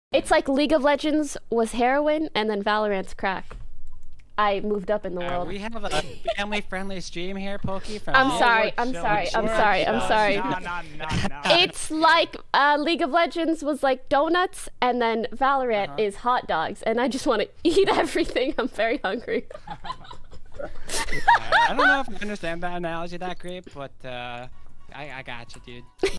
It's like League of Legends was heroin and then Valorant's crack. I moved up in the world. We have a family-friendly stream here, Poki. I'm sorry. No. It's like League of Legends was like donuts, and then Valorant is hot dogs, and I just want to eat everything. I'm very hungry. I don't know if I understand that analogy that great, but I got you, dude.